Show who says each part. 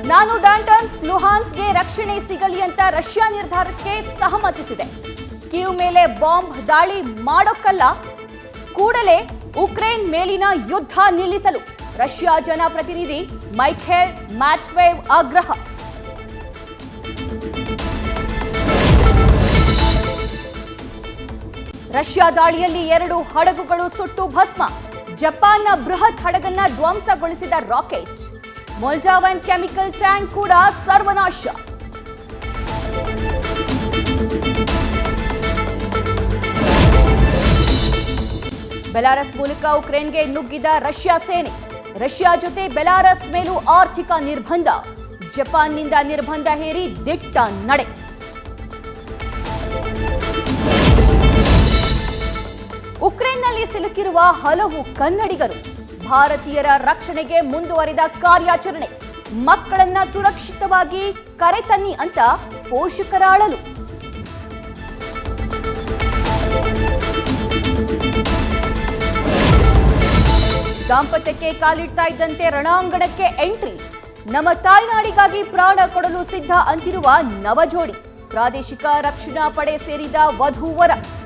Speaker 1: ನಾನು ಡಾನ್ಬಾಸ್ ಲುಹಾನ್ಸ್ಗೆ ರಕ್ಷಣೆ ಸಿಗಲಿ ಅಂತ ರಷ್ಯಾ ನಿರ್ಧಾರಕ್ಕೆ ಸಹಮತಿಸಿದೆ. ಕೀವ್ ಮೇಲೆ ಬಾಂಬ್ ದಾಳಿ ಮಾಡೋಕ್ಕಲ್ಲ, ಕೂಡಲೇ ಉಕ್ರೇನ್ ಮೇಲಿನ ಯುದ್ಧ ನಿಲ್ಲಿಸಲು ರಷ್ಯಾ ಜನಪ್ರತಿನಿಧಿ ಮೈಖೇಲ್ ಮ್ಯಾಟ್ವೇವ್ ಆಗ್ರಹ. ರಷ್ಯಾ ದಾಳಿಯಲ್ಲಿ 2 ಹಡಗುಗಳು ಸುಟ್ಟು ಭಸ್ಮ. ಜಪಾನ್ನ ಬೃಹತ್ ಹಡಗನ್ನ ಧ್ವಂಸಗೊಳಿಸಿದ ರಾಕೆಟ್. ಮೊಲ್ಡಾವನ್ ಕೆಮಿಕಲ್ ಟ್ಯಾಂಕ್ ಕೂಡ ಸರ್ವನಾಶ. ಬೆಲಾರಸ್ ಮೂಲಕ ಉಕ್ರೇನ್ಗೆ ನುಗ್ಗಿದ ರಷ್ಯಾ ಸೇನೆ. ರಷ್ಯಾ ಜೊತೆ ಬೆಲಾರಸ್ ಮೇಲೂ ಆರ್ಥಿಕ ನಿರ್ಬಂಧ. ಜಪಾನ್ನಿಂದ ನಿರ್ಬಂಧ ಹೇರಿ ದಿಟ್ಟ ನಡೆ. ಉಕ್ರೇನ್ನಲ್ಲಿ ಸಿಲುಕಿರುವ ಹಲವು ಕನ್ನಡಿಗರು. ಭಾರತೀಯರ ರಕ್ಷಣೆಗೆ ಮುಂದುವರಿದ ಕಾರ್ಯಾಚರಣೆ. ಮಕ್ಕಳನ್ನ ಸುರಕ್ಷಿತವಾಗಿ ಕರೆತನ್ನಿ ಅಂತ ಪೋಷಕರ ಅಳಲು. ದಾಂಪತ್ಯಕ್ಕೆ ಕಾಲಿಡ್ತಾ ಇದ್ದಂತೆ ರಣಾಂಗಣಕ್ಕೆ ಎಂಟ್ರಿ. ನಮ್ಮ ತಾಯ್ನಾಡಿಗಾಗಿ ಪ್ರಾಣ ಕೊಡಲು ಸಿದ್ಧ ಅಂತಿರುವ ನವಜೋಡಿ. ಪ್ರಾದೇಶಿಕ ರಕ್ಷಣಾ ಪಡೆ ಸೇರಿದ ವಧು ವರ.